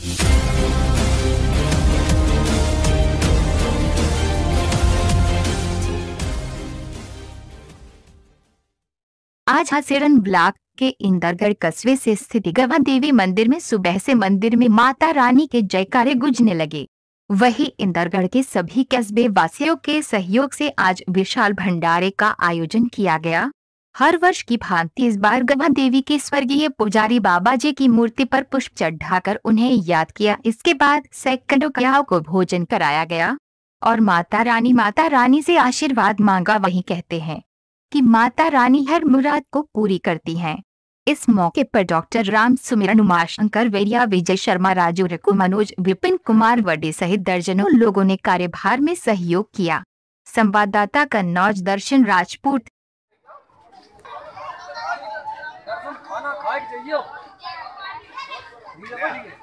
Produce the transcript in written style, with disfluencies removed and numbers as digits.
आज हसेरन ब्लॉक के इंदरगढ़ कस्बे से स्थित गवा देवी मंदिर में सुबह से मंदिर में माता रानी के जयकारे गूंजने लगे। वहीं इंदरगढ़ के सभी कस्बे वासियों के सहयोग से आज विशाल भंडारे का आयोजन किया गया। हर वर्ष की भांति इस बार गवा देवी के स्वर्गीय पुजारी बाबा जी की मूर्ति पर पुष्प चढ़ाकर उन्हें याद किया। इसके बाद सैकड़ों कन्याओं को भोजन कराया गया और माता रानी से आशीर्वाद मांगा। वहीं कहते हैं कि माता रानी हर मुराद को पूरी करती हैं। इस मौके पर डॉक्टर राम सुमिरन, उमाशंकर वेरिया, विजय शर्मा, राजू रघु, मनोज, विपिन कुमार वडे सहित दर्जनों लोगों ने कार्यभार में सहयोग किया। संवाददाता कन्नौज दर्शन राजपूत। खाना खाए चाहिए।